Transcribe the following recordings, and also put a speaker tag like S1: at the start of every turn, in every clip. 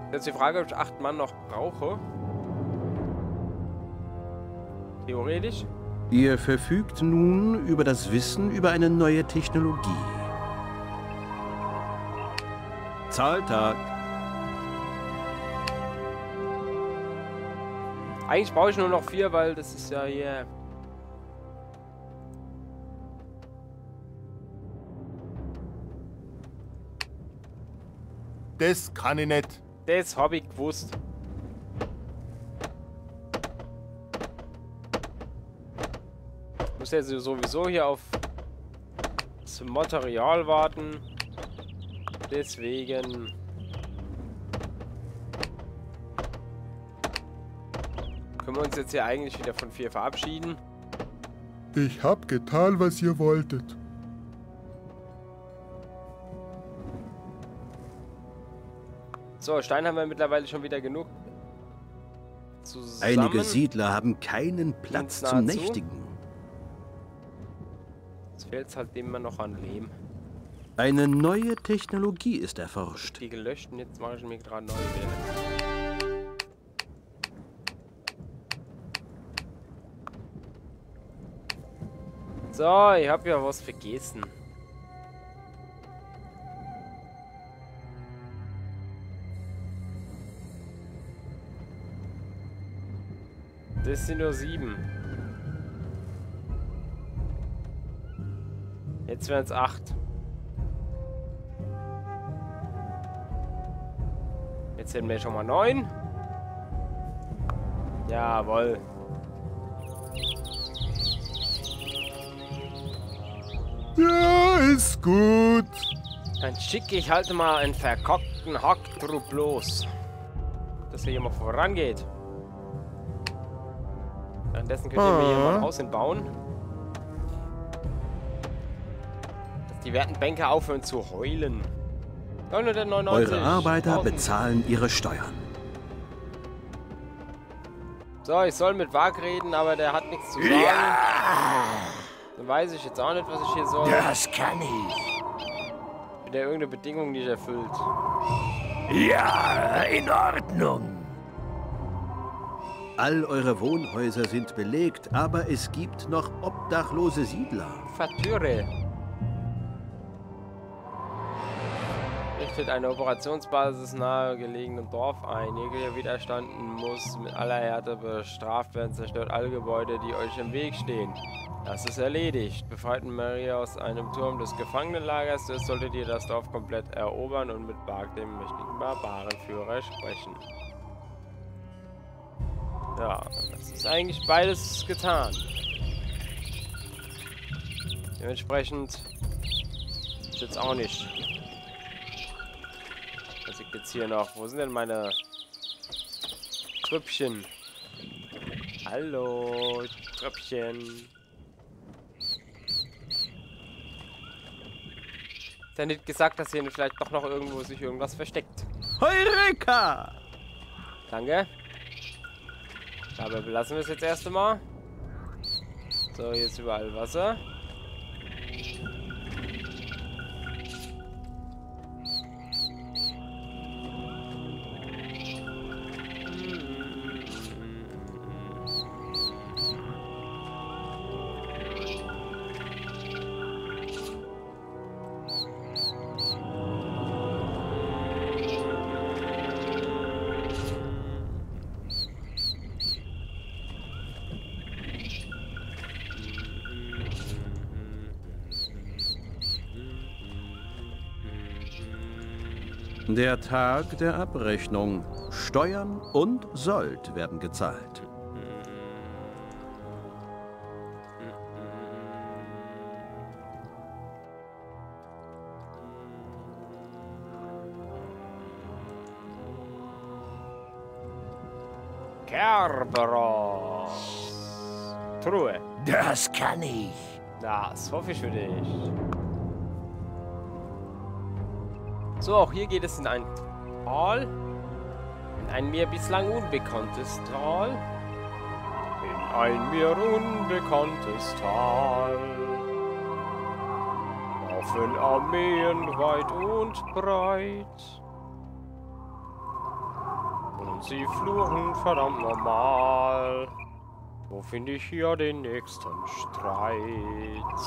S1: Jetzt die Frage, ob ich 8 Mann noch brauche. Theoretisch.
S2: Ihr verfügt nun über das Wissen über eine neue Technologie. Zahltag.
S1: Eigentlich brauche ich nur noch 4, weil das ist ja hier...
S3: Das kann ich nicht.
S1: Das habe ich gewusst. Ich muss jetzt sowieso hier auf das Material warten. Deswegen... können wir uns jetzt hier eigentlich wieder von 4 verabschieden.
S3: Ich hab getan, was ihr wolltet.
S1: So, Stein haben wir mittlerweile schon wieder genug. Zusammen.
S2: Einige Siedler haben keinen Platz zum Nächtigen.
S1: Jetzt fehlt es halt immer noch an Lehm.
S2: Eine neue Technologie ist erforscht.
S1: Die gelöscht und jetzt mache ich mir gerade neue wieder. So, ich habe ja was vergessen. Das sind nur 7. Jetzt wären es 8. Jetzt hätten wir schon mal 9. Jawohl.
S3: Ja, ist gut.
S1: Dann schicke ich halt mal einen verkockten Hacktrupp los. Dass er hier mal vorangeht. Währenddessen könnt ihr mir hier mal ein Haus hinbauen. Dass die werten Banker aufhören zu heulen. 999.
S2: Eure Arbeiter bezahlen ihre Steuern.
S1: So, ich soll mit Wag reden, aber der hat nichts zu sagen.
S4: Ja,
S1: Dann weiß ich jetzt auch nicht, was ich hier soll.
S4: das kann ich.
S1: Wenn der irgendeine Bedingung nicht erfüllt.
S4: Ja, in Ordnung.
S2: All eure Wohnhäuser sind belegt, aber es gibt noch obdachlose Siedler.
S1: Vertüre. Richtet eine Operationsbasis nahe gelegenen Dorf ein. Jeglicher Widerstand muss mit aller Härte bestraft werden. Zerstört alle Gebäude, die euch im Weg stehen. Das ist erledigt. Befreit Maria aus einem Turm des Gefangenenlagers. Jetzt solltet ihr das Dorf komplett erobern und mit Bark, dem mächtigen Barbarenführer, sprechen. Ja, das ist eigentlich beides getan. Dementsprechend ist jetzt auch nicht. Was liegt jetzt hier noch? Wo sind denn meine Trüppchen? Hallo, Tröpfchen. Ist ja nicht gesagt, dass hier vielleicht doch noch irgendwo sich irgendwas versteckt.
S2: Heureka!
S1: Danke. Dabei belassen wir es jetzt erst einmal. So, jetzt überall Wasser.
S2: Der Tag der Abrechnung. Steuern und Sold werden gezahlt.
S1: Kerberos. Truhe.
S4: Das kann ich.
S1: Das hoffe ich für dich. So, auch hier geht es in ein Tal. In ein mir bislang unbekanntes Tal. In ein mir unbekanntes Tal. Laufen Armeen weit und breit. Und sie fluchen verdammt normal. Wo finde ich hier den nächsten Streit?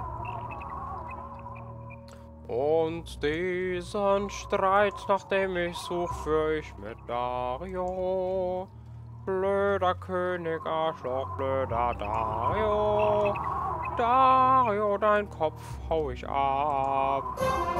S1: Und diesen Streit, nach dem ich such, führ ich mit Dario. Blöder König, Arschloch, blöder Dario. Dario, dein Kopf hau ich ab.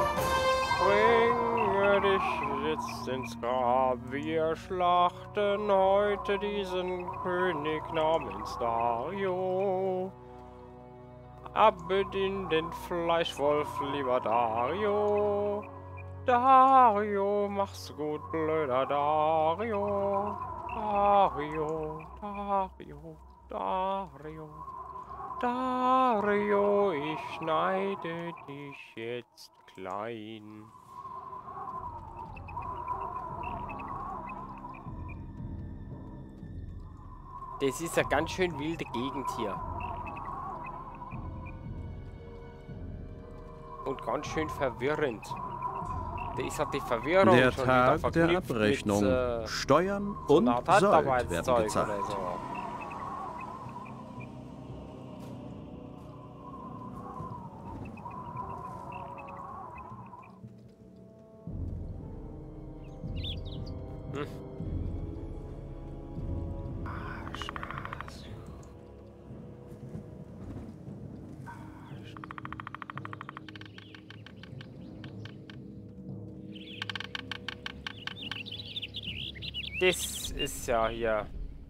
S1: Bringe dich jetzt ins Grab. Wir schlachten heute diesen König namens Dario. Abbedien den Fleischwolf, lieber Dario. Dario, mach's gut, blöder Dario. Dario, Dario, Dario. Dario, ich schneide dich jetzt klein. Das ist eine ganz schön wilde Gegend hier. Und ganz schön verwirrend. Da ist halt die Verwirrung
S2: Der
S1: schon wieder
S2: Tag der
S1: verknüpft
S2: Abrechnung.
S1: mit,
S2: Steuern
S1: so
S2: und
S1: einer Art
S2: Sold werden
S1: Handarbeitszeug
S2: gezahlt.
S1: oder so. Das ist ja hier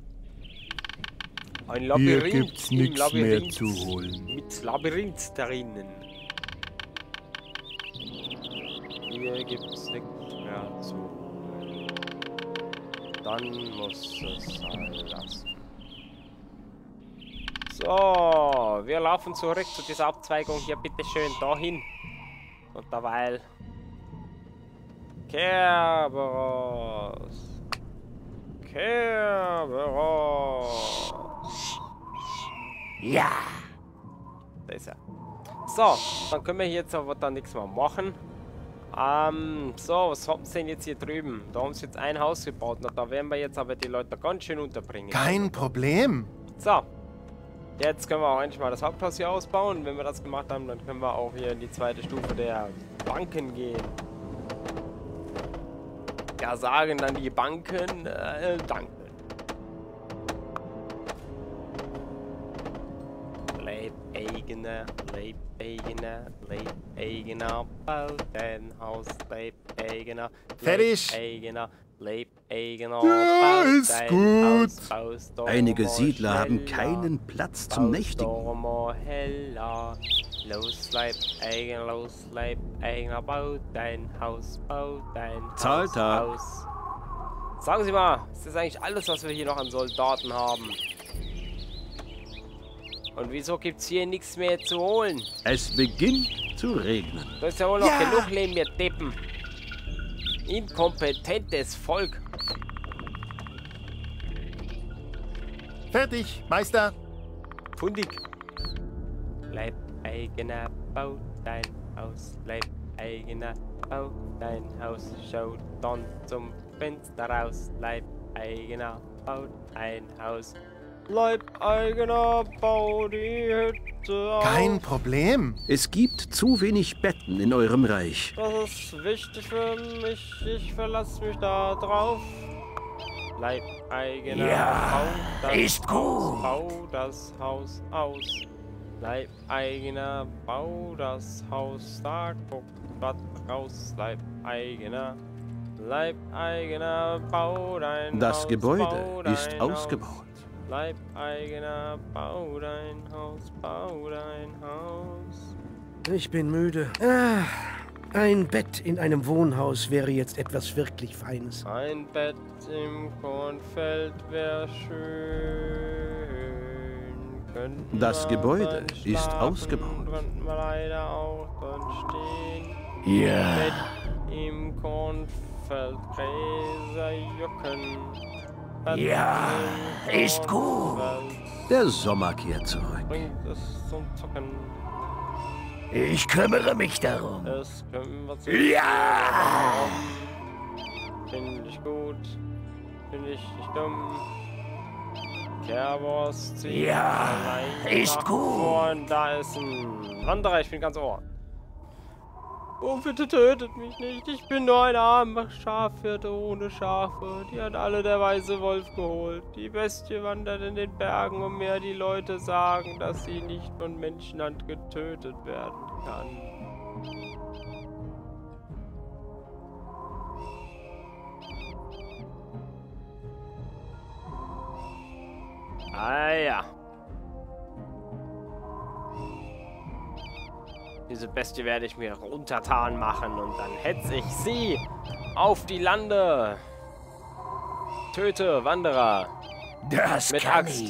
S1: ein
S3: Hier
S1: Labyrinth.
S3: gibt's
S1: im
S3: nichts mehr
S1: Labyrinth
S3: zu holen.
S1: mit Labyrinth drinnen. Hier gibt's nichts mehr zu holen. Dann muss es sein lassen. So, wir laufen zurück zu dieser Abzweigung hier, bitteschön, dahin. Und derweil Kerberos. Kerberos.
S4: Ja.
S1: Da ist er. So, dann können wir hier jetzt aber dann nichts mehr machen. So, was haben sie denn jetzt hier drüben? Da haben sie jetzt ein Haus gebaut. Na, da werden wir jetzt aber die Leute ganz schön unterbringen.
S3: Kein Problem.
S1: So. Jetzt können wir auch endlich mal das Haupthaus hier ausbauen. Wenn wir das gemacht haben, dann können wir auch hier in die zweite Stufe der Banken gehen. Ja, sagen dann die Banken, danke. Leibeigener, bau dein Haus, Leibeigener.
S3: Fertig.
S1: Leibeigener,
S3: Ja,
S1: bau
S3: ist
S1: dein
S3: gut.
S1: Haus, baust doch
S2: Einige
S1: mal
S2: Siedler haben
S1: schneller.
S2: keinen Platz zum Nächtigen.
S1: Doch mal heller. Los, Leibeigener, bau dein Haus,
S2: Zahltag.
S1: Haus. Sagen Sie mal, ist das eigentlich alles, was wir hier noch an Soldaten haben? Und wieso gibt's hier nichts mehr zu holen?
S2: Es beginnt zu regnen.
S1: Da ist ja wohl noch
S3: Ja.
S1: genug neben mir Deppen. Inkompetentes Volk.
S3: Fertig, Meister.
S1: Fundig. Leibeigener, bau dein Haus. Leibeigener, bau dein Haus. Schau dann zum Fenster raus. Leibeigener, bau ein Haus. Leibeigener, bau die Hütte auf.
S3: Kein Problem.
S2: Es gibt zu wenig Betten in eurem Reich.
S1: Das ist wichtig für mich, ich verlasse mich da drauf. Leibeigener,
S4: Ja,
S1: bau das
S4: ist
S1: Haus,
S4: gut.
S1: bau das Haus aus. Leibeigener, bau das Haus, da guckt was raus. Leibeigener, bau dein Haus.
S2: Das Gebäude
S1: bau dein
S2: ist
S1: Haus.
S2: ausgebaut.
S1: Leibeigener, bau dein Haus, bau dein Haus.
S5: Ich bin müde. Ein Bett in einem Wohnhaus wäre jetzt etwas wirklich Feines.
S1: Ein Bett im Kornfeld wäre schön. Könnten
S2: Das
S1: wir
S2: Gebäude
S1: drin
S2: ist
S1: schlafen,
S2: ausgebaut.
S1: könnten wir leider auch drin stehen.
S4: Ja.
S1: Bett im Kornfeld, Gräser jucken. Bett
S4: Ja,
S1: im
S4: ist gut.
S1: Kornfeld,
S2: Der Sommer kehrt zurück.
S1: bringt es zum Zucken.
S4: Ich kümmere mich darum.
S1: Das können wir zu
S4: Ja.
S1: Finde ich gut. Bin ich nicht dumm. Kerberos zieht
S4: Ja,
S1: allein
S4: ist
S1: nach
S4: gut.
S1: vorn. Da ist ein Wanderer, ich bin ganz ohr. Oh, bitte tötet mich nicht. Ich bin nur ein armer Schafhirte ohne Schafe. Die hat alle der weiße Wolf geholt. Die Bestie wandert in den Bergen umher. Die Leute sagen, dass sie nicht von Menschenhand getötet werden kann. Ah ja. Diese Bestie werde ich mir untertan machen und dann hetze ich sie auf die Lande. Töte Wanderer
S4: Das
S1: mit
S4: kann
S1: Axt.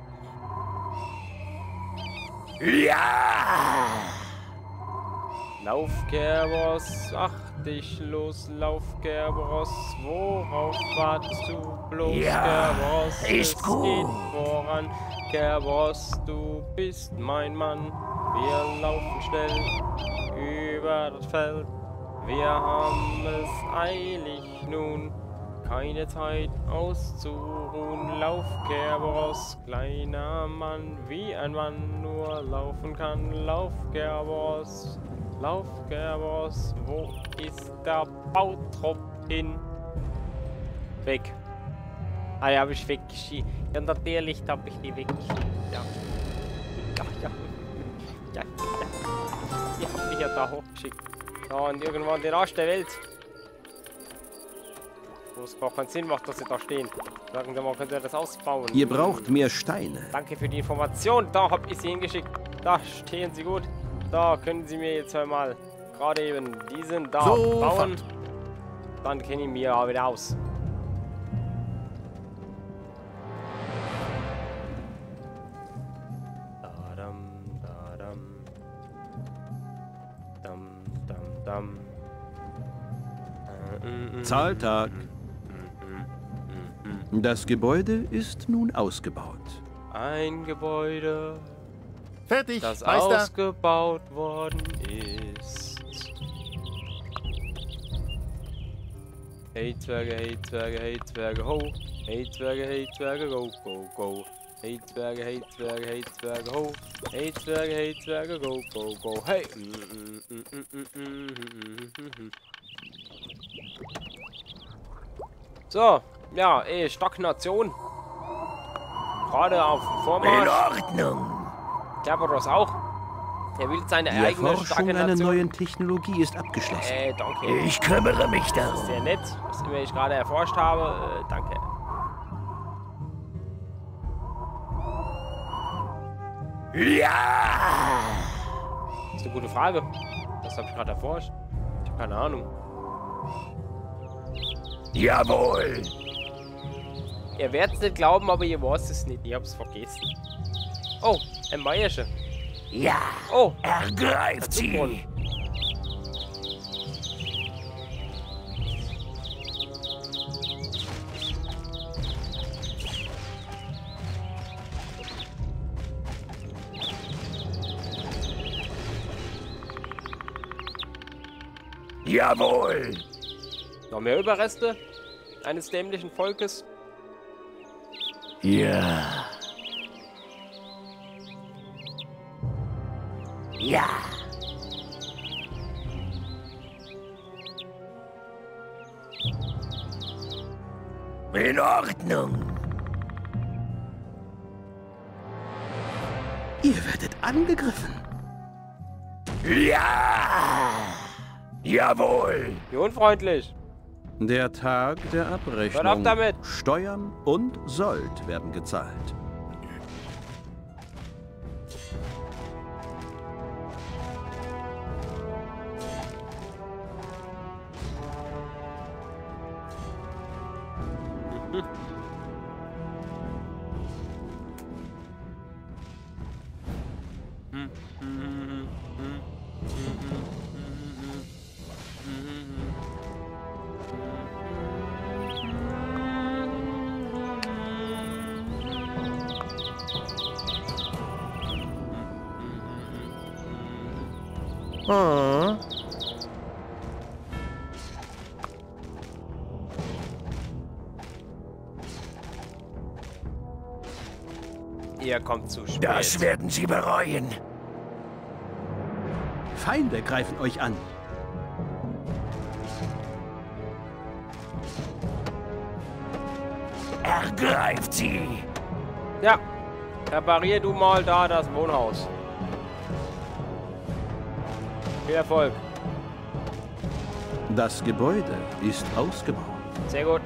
S4: ich. Ja!
S1: Lauf, Kerberos, ach dich los, lauf, Kerberos, worauf wartest du bloß,
S4: Ja,
S1: Kerberos,
S4: ist
S1: es
S4: gut.
S1: geht voran, Kerberos, du bist mein Mann, wir laufen schnell über das Feld, wir haben es eilig nun, keine Zeit auszuruhen, lauf, Kerberos, kleiner Mann, wie ein Mann nur laufen kann, lauf, Kerberos. Lauf, Kerberos, wo ist der Bautrupp hin? Weg. Ah, ja, habe ich weggeschickt. Ja, natürlich habe ich die weggeschickt. Ja. Ja. Die habe ich ja da hochgeschickt. Ja, und irgendwann den Arsch der Welt. Wo es gar keinen Sinn macht, dass sie da stehen. Sagen Sie mal, könnt ihr das ausbauen?
S2: Ihr braucht mehr Steine.
S1: Danke für die Information. Da habe ich sie hingeschickt. Da stehen sie gut. Da können Sie mir jetzt mal gerade eben diesen da bauen. Dann kenne ich mir auch wieder aus. Dadam, dadam. Dam, dam, dam.
S2: Zahltag. Das Gebäude ist nun ausgebaut.
S1: Ein Gebäude,
S6: Fertig,
S1: das
S6: Meister.
S1: ausgebaut worden ist. Hey Zwerge, ho. Hey Zwerge, go, go, go. Hey Zwerge, ho. Hey Zwerge, go, go, go. Hey. So, ja, Stagnation. Gerade auf
S4: In
S1: Vormarsch.
S4: Ordnung.
S1: Kerberos auch. Er will seine
S2: Die
S1: eigene
S2: Erforschung einer
S1: Stagnation.
S2: neuen Technologie ist abgeschlossen.
S1: Danke.
S4: Ich kümmere mich
S1: Sehr
S4: darum.
S1: nett, was immer ich gerade erforscht habe. Danke.
S4: Ja!
S1: Das ist eine gute Frage. Das habe ich gerade erforscht. Ich habe keine Ahnung.
S4: Jawohl.
S1: Ihr werdet es nicht glauben, aber ihr wisst es nicht. Ich habe es vergessen. Oh, ein Meiersche.
S4: Ja.
S1: Oh,
S4: Ergreift sie.
S1: Zugbrunnen.
S4: Jawohl.
S1: Noch mehr Überreste eines dämlichen Volkes.
S4: Ja. Ja. In Ordnung.
S2: Ihr werdet angegriffen.
S4: Ja. Jawohl.
S1: Wie unfreundlich.
S2: Der Tag der
S1: Hört auf
S2: Abrechnung.
S1: damit.
S2: Steuern und Sold werden gezahlt.
S6: Ah.
S1: Ihr kommt zu spät.
S4: Das werden Sie bereuen.
S2: Feinde greifen euch an.
S4: Ergreift sie.
S1: Ja, reparier du mal da das Wohnhaus. Viel Erfolg.
S2: Das Gebäude ist ausgebaut.
S1: Sehr gut.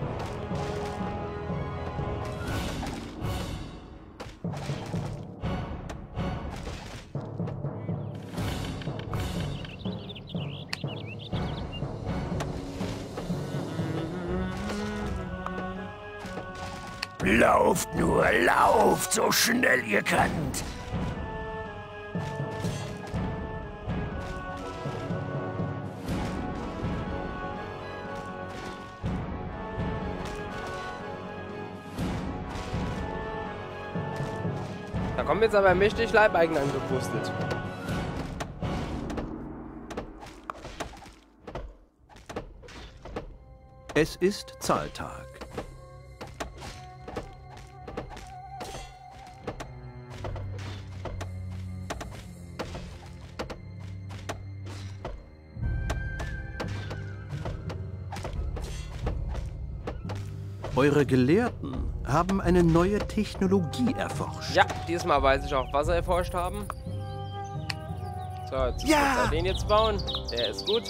S4: Lauft nur, lauft, so schnell ihr könnt.
S1: Da kommt jetzt aber mächtig Leibeigen angepustet.
S2: Es ist Zahltag. Eure Gelehrten haben eine neue Technologie erforscht.
S1: Ja, diesmal weiß ich auch, was sie erforscht haben. So, jetzt muss ich den jetzt bauen. Der ist gut.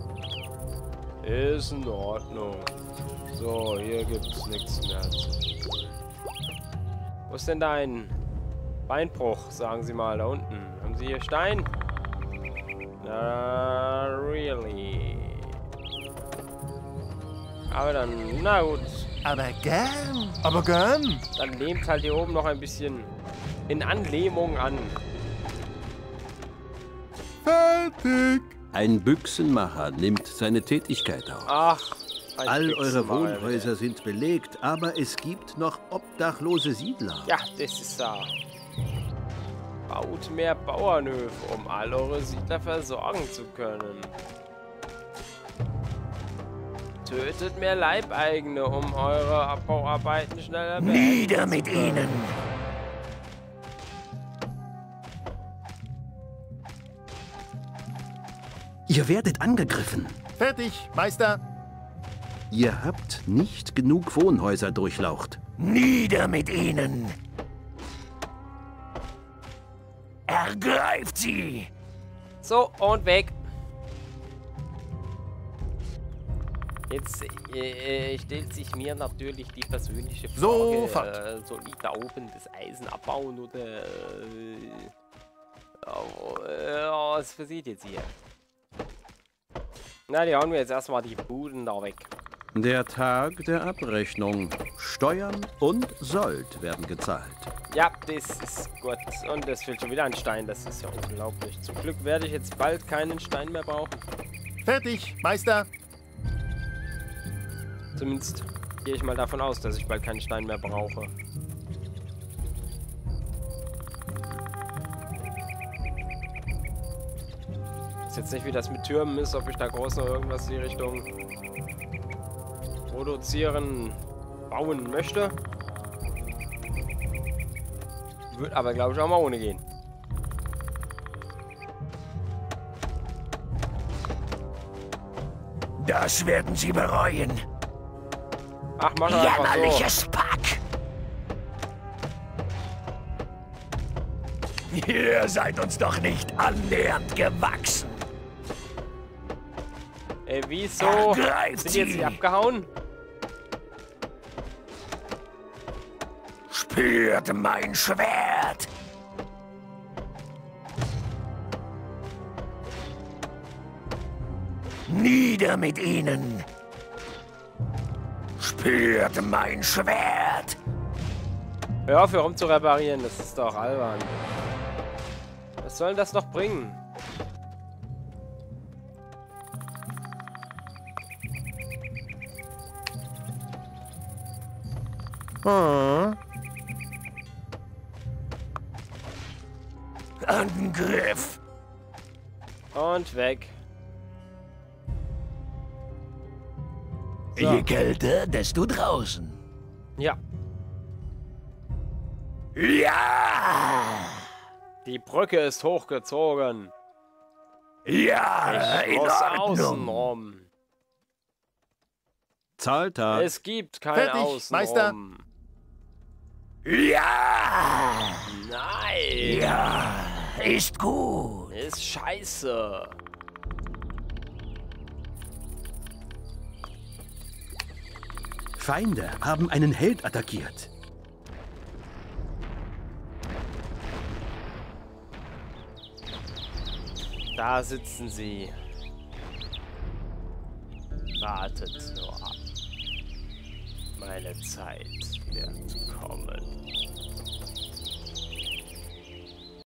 S1: Ist in Ordnung. So, hier gibt's nichts mehr zu. Wo ist denn dein Beinbruch, sagen Sie mal, da unten? Haben Sie hier Stein? Na, really. Aber dann, na gut.
S4: Aber gern. Aber gern.
S1: Dann lehmt halt hier oben noch ein bisschen in Anlähmung an.
S3: Fertig.
S2: Ein Büchsenmacher nimmt seine Tätigkeit auf.
S1: Ach, ein
S2: All eure
S1: Büchsenmacher.
S2: Wohnhäuser sind belegt, aber es gibt noch obdachlose Siedler.
S1: Ja, das ist da. Baut mehr Bauernhöfe, um all eure Siedler versorgen zu können. Tötet mehr Leibeigene, um eure Abbauarbeiten schneller
S4: Nieder
S1: beenden
S4: mit
S1: zu können.
S4: ihnen.
S2: Ihr werdet angegriffen.
S6: Fertig, Meister.
S2: Ihr habt nicht genug Wohnhäuser durchlaucht.
S4: Nieder mit ihnen. Ergreift sie.
S1: So, und weg. Jetzt stellt sich mir natürlich die persönliche Frage,
S6: Sofort.
S1: soll ich da oben das Eisen abbauen oder was passiert jetzt hier? Na, die hauen wir jetzt erstmal die Buden da weg.
S2: Der Tag der Abrechnung. Steuern und Sold werden gezahlt.
S1: Ja, das ist gut. Und es fehlt schon wieder ein Stein, das ist ja unglaublich. Zum Glück werde ich jetzt bald keinen Stein mehr brauchen.
S6: Fertig, Meister.
S1: Zumindest gehe ich mal davon aus, dass ich bald keinen Stein mehr brauche. Ist jetzt nicht, wie das mit Türmen ist, ob ich da groß noch irgendwas in die Richtung produzieren, bauen möchte. Wird aber, glaube ich, auch mal ohne gehen.
S4: Das werden sie bereuen.
S1: Ach, mach doch einfach so.
S4: Jämmerliches Pack. Ihr seid uns doch nicht annähernd gewachsen.
S1: Wieso?
S4: Ergreift
S1: Sind die jetzt
S4: sie.
S1: nicht abgehauen?
S4: Spürt mein Schwert. Nieder mit ihnen. Spürt mein Schwert.
S1: Hör auf, hier rum zu reparieren, das ist doch albern. Was soll denn das noch bringen?
S4: Angriff.
S1: Und weg.
S4: Je kälter, desto draußen.
S1: Ja.
S4: Ja!
S1: Die Brücke ist hochgezogen.
S4: Ja,
S1: Ich
S4: in
S1: muss
S4: Ordnung.
S1: außenrum.
S2: Zahltag.
S1: Es gibt kein
S6: Fertig,
S1: Außenrum.
S6: Meister.
S4: Ja!
S1: Nein.
S4: Ja, ist gut.
S1: Ist scheiße.
S2: Feinde haben einen Held attackiert.
S1: Da sitzen sie. Wartet nur ab. Meine Zeit wird kommen.